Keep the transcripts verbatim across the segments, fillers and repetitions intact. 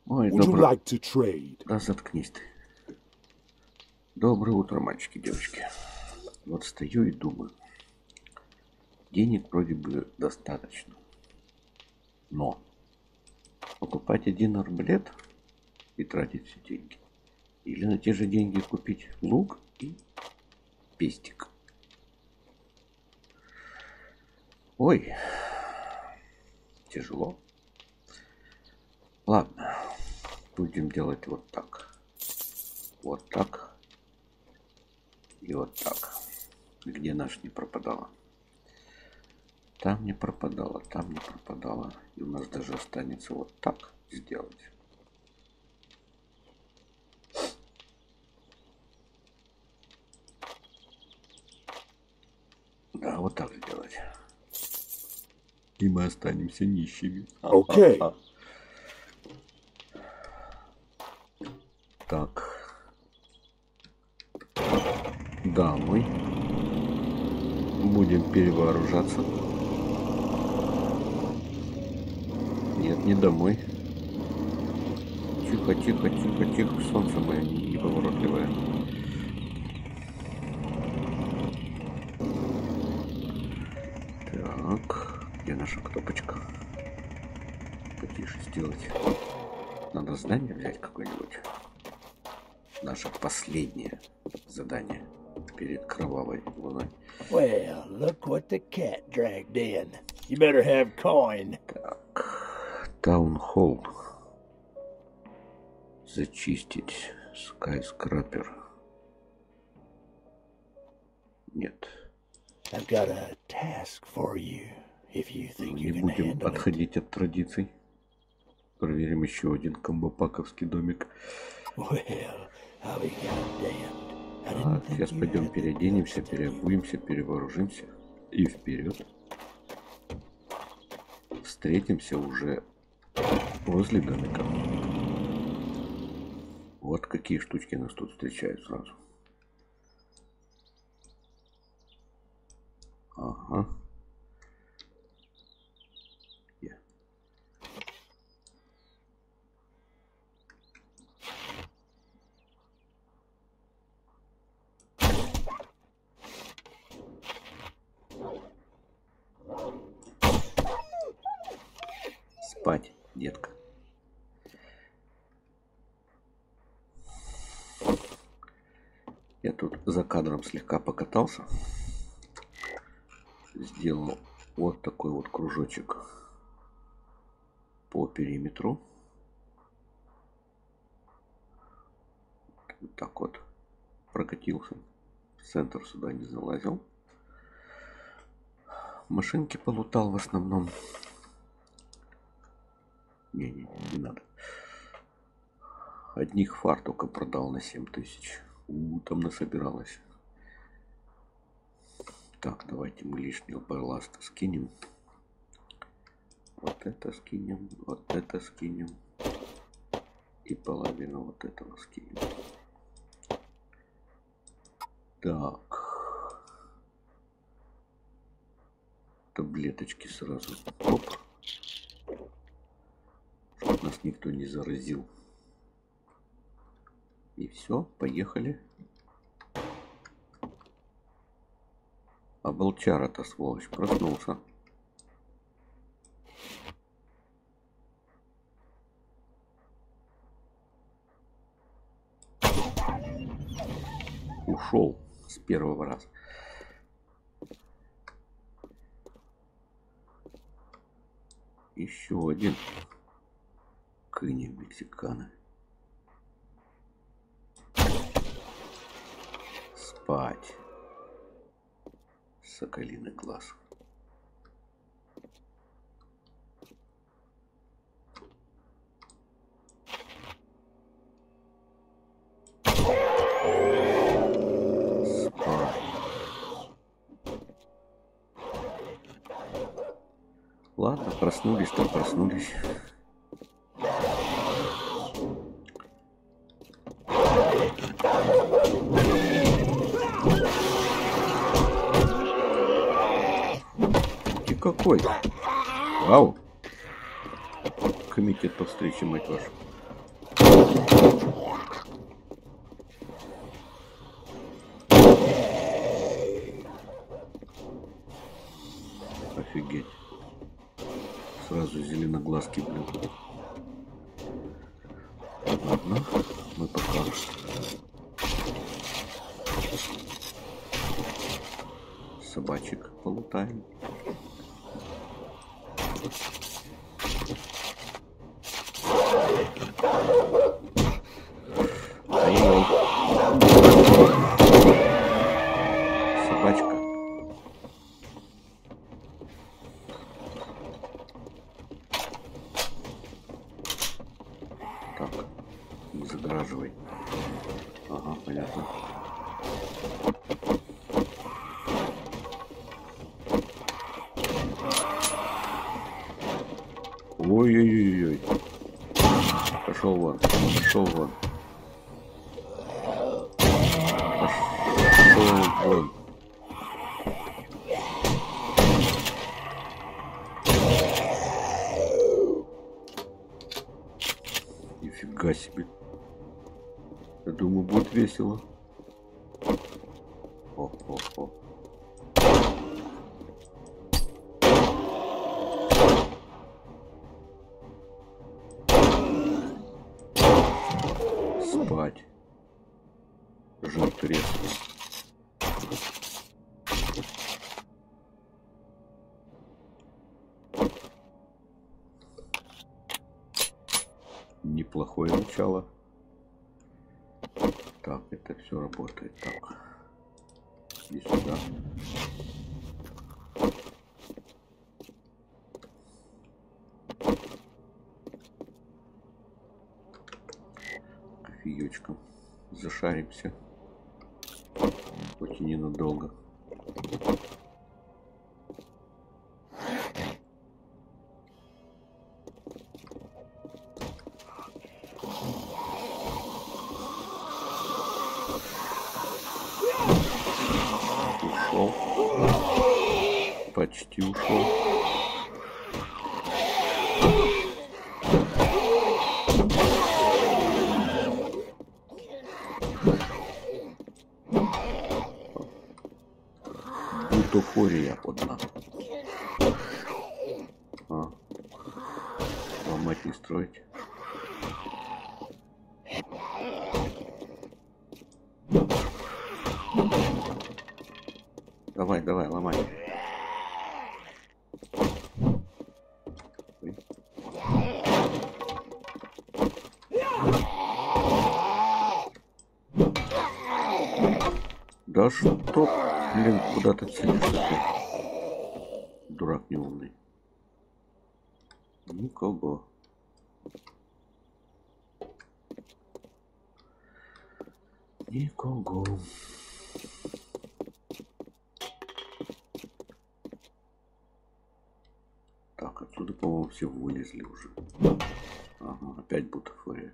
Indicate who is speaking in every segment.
Speaker 1: Ой,
Speaker 2: Would you
Speaker 1: добро...
Speaker 2: like to trade?
Speaker 1: Да заткнись ты. Доброе утро, мальчики, девочки. Вот стою и думаю. Денег вроде бы достаточно. Но покупать один арбалет и тратить все деньги. Или на те же деньги купить лук и пестик. Ой, тяжело. Ладно, будем делать вот так. Вот так. И вот так. Где наш не пропадала? Там не пропадала, там не пропадала. И у нас даже останется вот так сделать. Да, вот так сделать. И мы останемся нищими.
Speaker 2: Окей.
Speaker 1: А-а-а. Так. Да, мы будем перевооружаться. Нет, не домой. Тихо, тихо, тихо, тихо. Солнце мое неповоротливое. Так. Где наша кнопочка? Потише сделать. Надо здание взять какое-нибудь. Наше последнее задание перед кровавой луной.
Speaker 3: Well, look what the cat dragged in. You better have coin.
Speaker 1: Так. Таунхолл. Зачистить. Скайскрапер. Нет.
Speaker 3: I've got a task for you, if you think
Speaker 1: Не
Speaker 3: you can
Speaker 1: будем
Speaker 3: handle it.
Speaker 1: отходить от традиций. Проверим еще один комбопаковский домик.
Speaker 3: Well, I'll be goddamned. I didn't
Speaker 1: Так,
Speaker 3: think
Speaker 1: сейчас
Speaker 3: you
Speaker 1: пойдем
Speaker 3: had the
Speaker 1: переоденемся,
Speaker 3: guts to-
Speaker 1: переобуемся, перевооружимся. И вперед. Встретимся уже возле домика. Вот какие штучки нас тут встречают сразу. Ага. Я. Спать, детка. Я тут за кадром слегка покатался. Сделал вот такой вот кружочек по периметру. Вот так вот прокатился. В центр сюда не залазил. Машинки полутал в основном. Не-не, не надо. Одних фар только продал на семь тысяч. У, там насобиралось. Так, давайте мы лишнего балласта скинем. Вот это скинем, вот это скинем. И половину вот этого скинем. Так. Таблеточки сразу. Оп. Чтоб нас никто не заразил. И все, поехали. А волчара-то, сволочь, проснулся. Ушел с первого раза. Еще один. Кыни мексикана. Спать. Соколиный глаз. Спать. Ладно, проснулись, так проснулись. Какой? Вау! Комитет по встрече, мать вашу. Офигеть. Сразу зеленоглазки, блин. Ладно, мы пока собачек полутаем. Ай-яй. Собачка. Так, не загораживай. Ага, понятно. Ой-ой-ой-ой. Пошел вон, пошел вон. Пошел вон. Нифига себе. Я думаю, будет весело. О-о-о. Спать. Жир тресный. Неплохое начало. Так, это все работает. Так. И сюда. Кофеечком зашаримся. Хоть и ненадолго. Ушел. Почти ушел. Бутафория одна. А. Ломать не строить. Давай, давай, ломай. Ой. Да что, блин, куда ты целишься ты? Дурак неумный. Никого. Никого. Так, отсюда, по-моему, все вылезли уже. Ага, опять бутафория.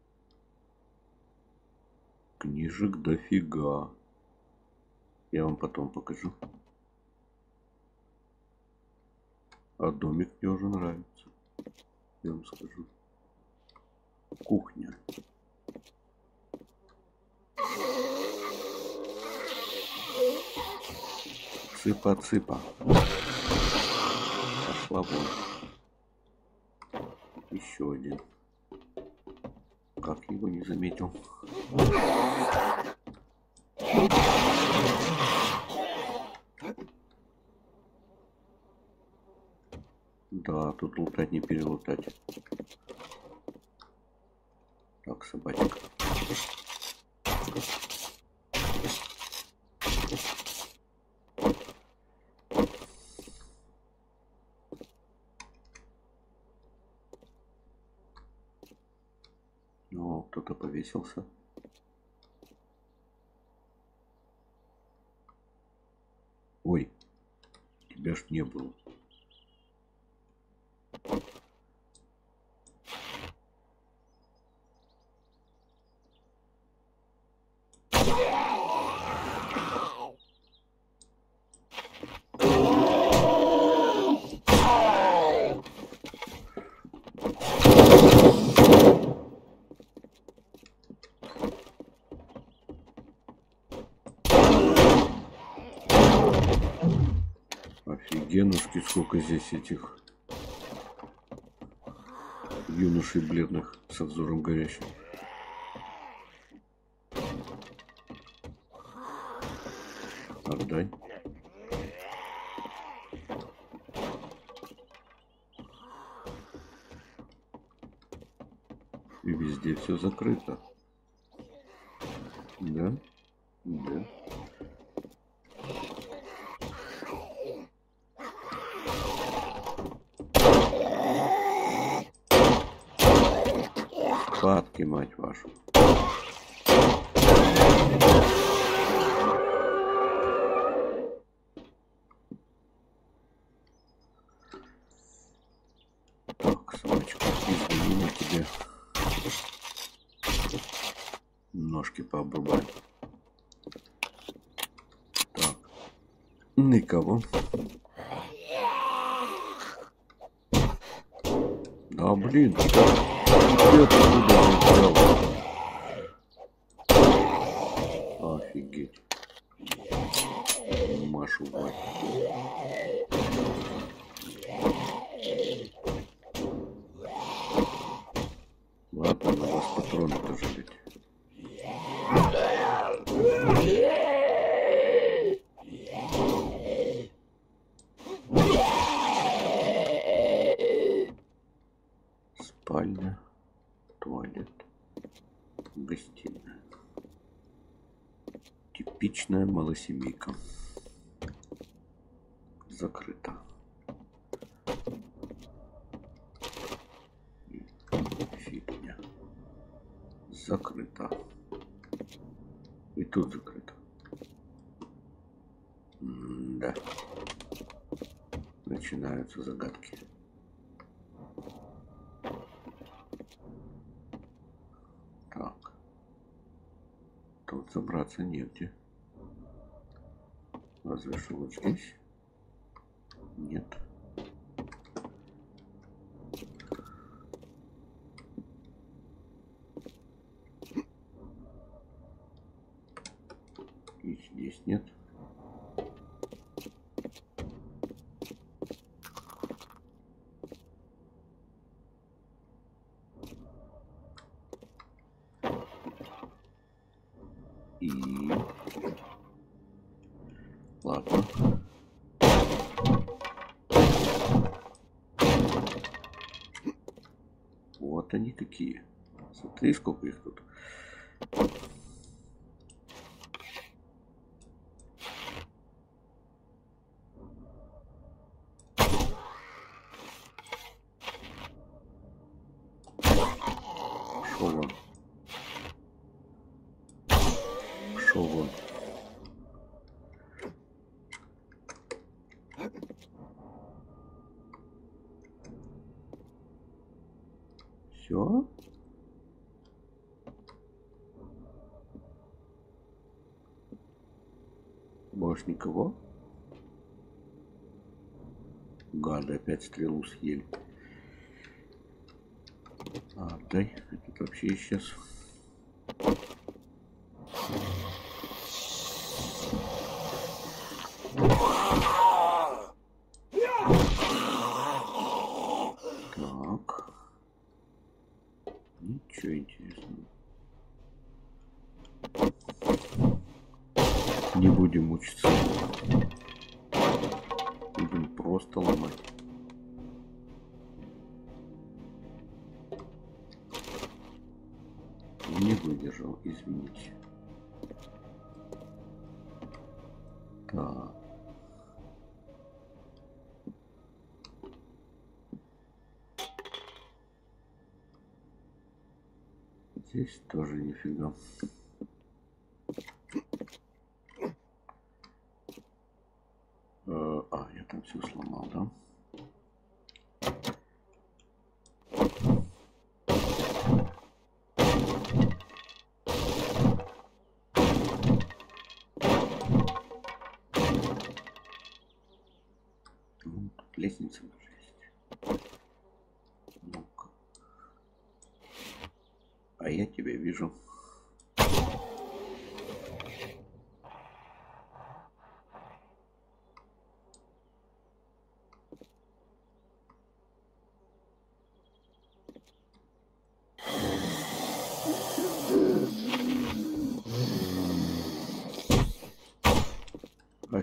Speaker 1: Книжек дофига. Я вам потом покажу. А домик мне уже нравится. Я вам скажу. Кухня. Цыпа-цыпа. Пошла вон. Еще один. Как его не заметил? Да, тут лутать не перелутать. Так, собачка. Ну, кто-то повесился. Ой, тебя ж не было. Офигенушки, сколько здесь этих юношей бледных со взором горящим. Отдай. И везде все закрыто. Да? Да. Падки, мать вашу. Так, собачка, извини, на тебе ножки пообрубаем. Так, никого. Да блин, где ты туда взял? Офигеть. Машу мать. Ладно, на вас патроны-то жалеть. Спальня, туалет, гостиная. Типичная малосемейка. Закрыто. Фигня. Закрыто. И тут закрыто. М-да. Начинаются загадки. Так. Тут забраться негде. Разве что вот здесь? Нет. И здесь нет. И... Ладно. Вот они какие. Смотри, сколько их тут. Шо вон. Шо вон. Все? Больше никого? Гады опять стрелу съели. А, дай, этот вообще исчез. Так. Ничего интересного. Не будем мучиться. Будем просто ломать. Не выдержал, извините. Так. Здесь тоже нифига. А, я там все сломал, да? Ну, тут лестница даже есть. Ну-ка. А я тебя вижу.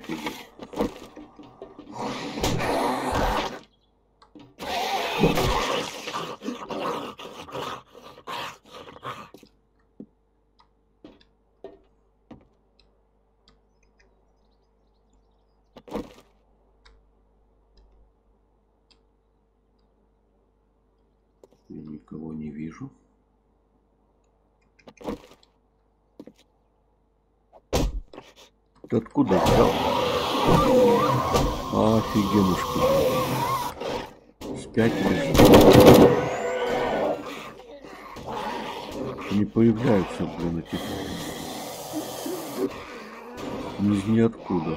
Speaker 1: Офигеть. Я никого не вижу. Ты откуда взял? Офигенушки. Спятили. Не появляются, блин, эти. Ни из ниоткуда.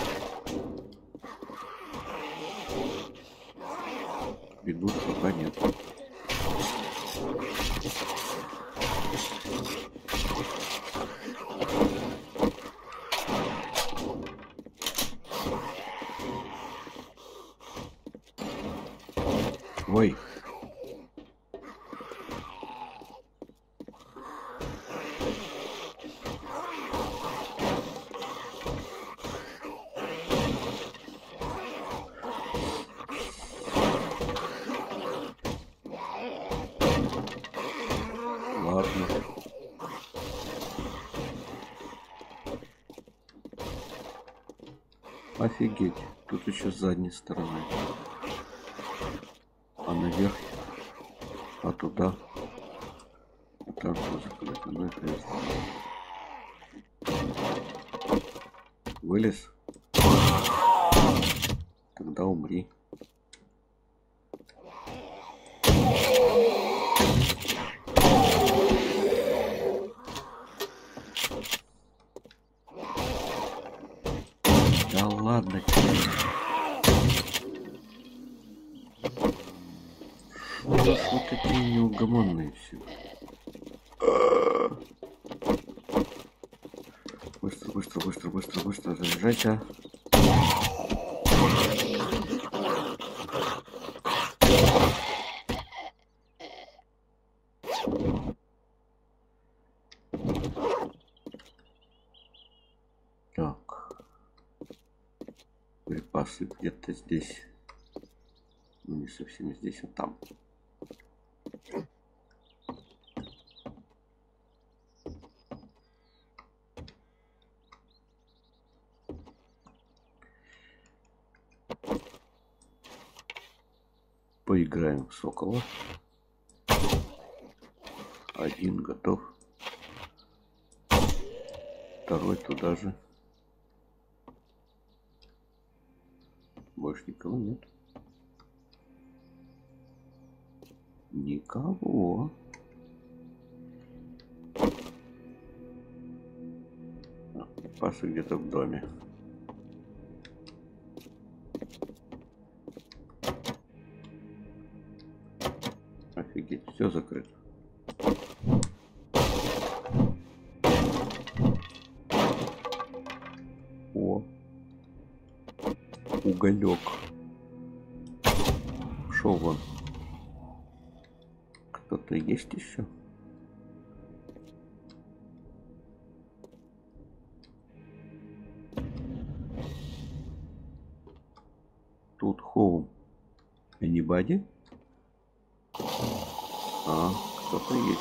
Speaker 1: Бегут, пока нет. Ой. Ладно. Офигеть. Тут еще с задней стороны. А наверх, а туда, а там все закрыто. Ну это ясно. Вылез? Тогда умри. Да ладно тебе. Вот такие неугомонные все. Быстро, быстро, быстро, быстро, быстро заряжайте. Так. Припасы где-то здесь. Ну, не совсем здесь, а там. Поиграем в Сокола. Один готов. Второй туда же. Больше никого нет. Никого. А, Паша где-то в доме. Офигеть, все закрыто. О, уголек. Шел вон. Кто-то есть еще? Тут home. Anybody? А, кто-то есть.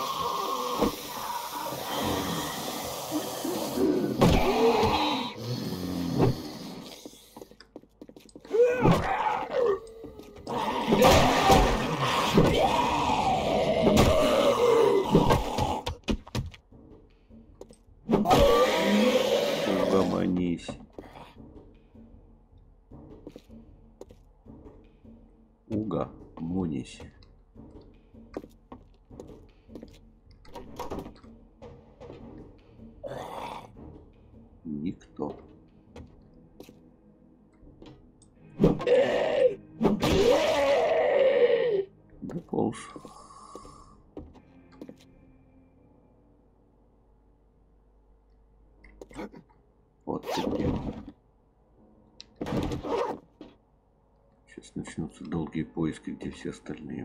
Speaker 1: Угомонись. Угомонись. Никто. Дополз. Вот ты где. Сейчас начнутся долгие поиски, где все остальные.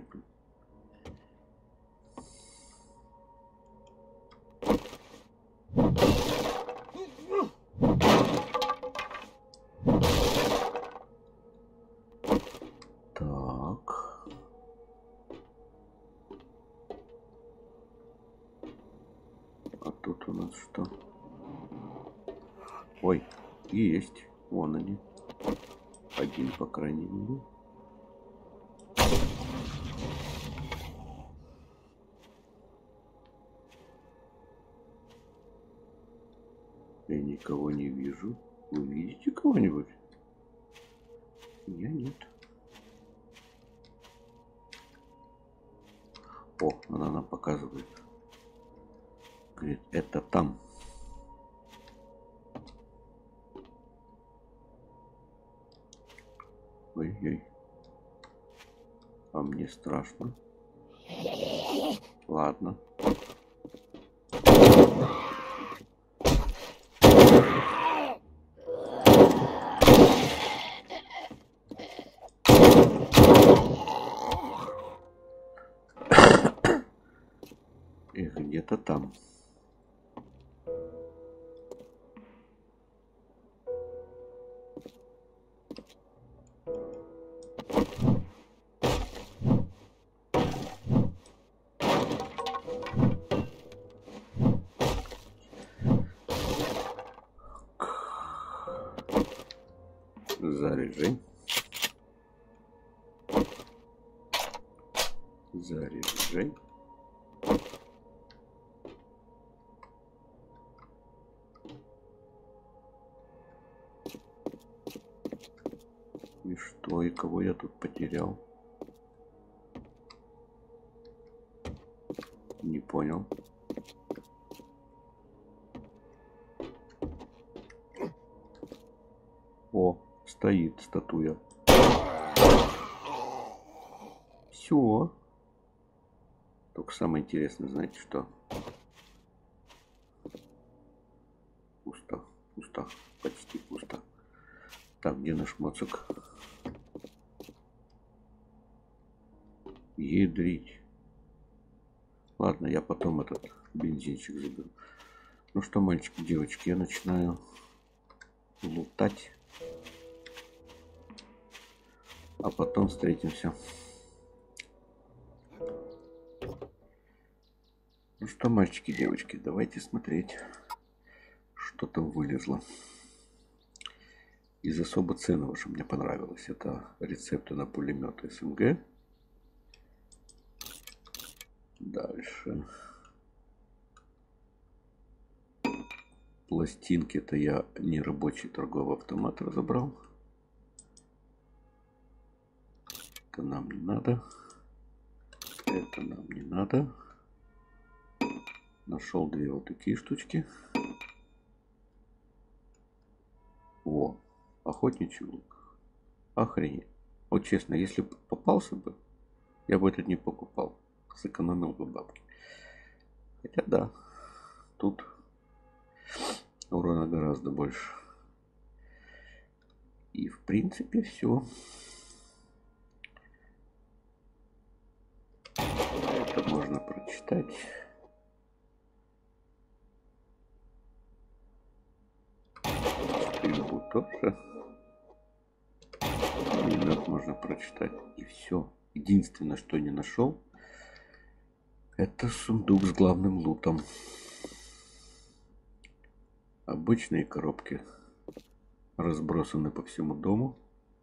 Speaker 1: Вот что. Ой, есть. Вон они. Один, по крайней мере. Я никого не вижу. Вы видите кого-нибудь? Я нет. О, она нам показывает. Говорит, это там. Ой-ой. А мне страшно. Ладно. Эх, где-то там. Заряжай. Заряжай. И что, и кого я тут потерял? Не понял. О, стоит статуя. Все. Только самое интересное, знаете что? Пусто, пусто, почти пусто. Так, где наш моцик? Ядрить. Ладно, я потом этот бензинчик заберу. Ну что, мальчики, девочки, я начинаю лутать. А потом встретимся. Ну что, мальчики, девочки, давайте смотреть, что там вылезло. Из особо ценного, что мне понравилось, это рецепты на пулемет СМГ. Дальше. Пластинки, это я не рабочий торговый автомат разобрал. Это нам не надо. Это нам не надо. Нашел две вот такие штучки. О, охотничий лук. Охренеть. Вот честно, если бы попался бы, я бы этот не покупал. Сэкономил бы бабки. Хотя да, тут урона гораздо больше. И в принципе все. Это можно прочитать. Стрельбу тоже. Пулемет можно прочитать. И все. Единственное, что не нашел, это сундук с главным лутом. Обычные коробки разбросаны по всему дому.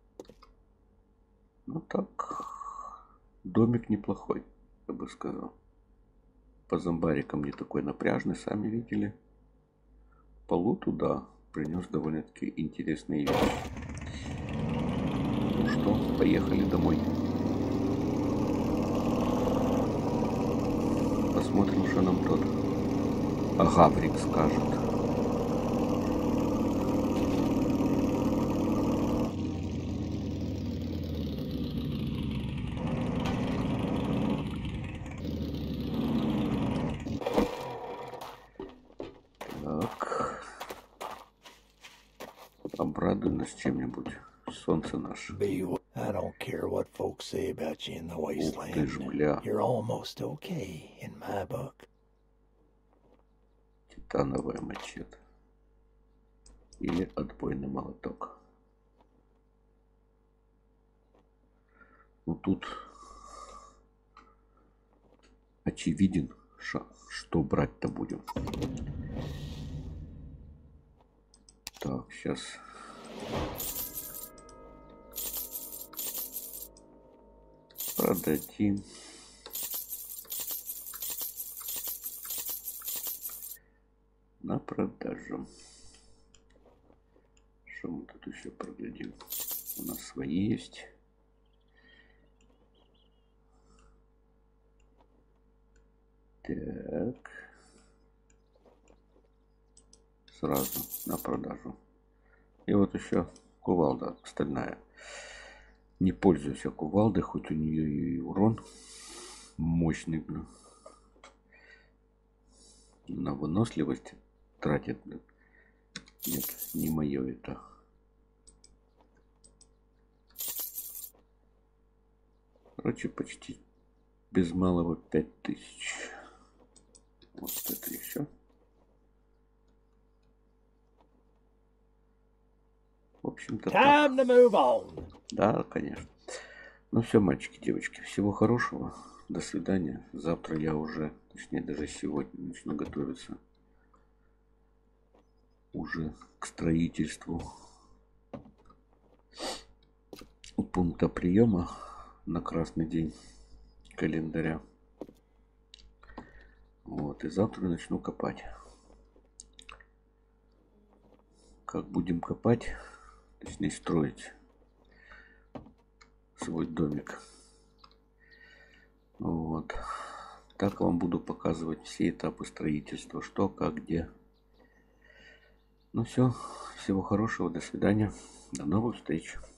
Speaker 1: Ну так, домик неплохой, я бы сказал. По зомбарикам не такой напряжный, сами видели. По луту, да, принес довольно-таки интересные вещи. Ну что, поехали домой. Посмотрим, что нам тот Гаврик скажет. Так. Обрадуй нас чем-нибудь. Солнце наше.
Speaker 3: I don't care what folks say about you in the wasteland.
Speaker 1: Ух ты ж, бля.
Speaker 3: You're almost okay in my book.
Speaker 1: Титановая мачете. Или отбойный молоток. Ну тут очевиден, что брать-то будем. Так, сейчас. Продадим. На продажу. Что мы тут еще продадим? У нас свои есть. Так. Сразу на продажу. И вот еще кувалда стальная. Не пользуюсь я кувалдой, хоть у нее и урон мощный, блин. На выносливость тратит, блин. Нет, не мое это. Короче, почти без малого пять тысяч. Вот это еще. В общем-то,
Speaker 3: Time to move on.
Speaker 1: Да, конечно. Ну все, мальчики, девочки, всего хорошего. До свидания. Завтра я уже, точнее даже сегодня, начну готовиться уже к строительству пункта приема на красный день календаря. Вот, и завтра начну копать. Как будем копать, точнее строить свой домик. Вот. Так вам буду показывать все этапы строительства, что, как, где. Ну все, всего хорошего, до свидания, до новых встреч.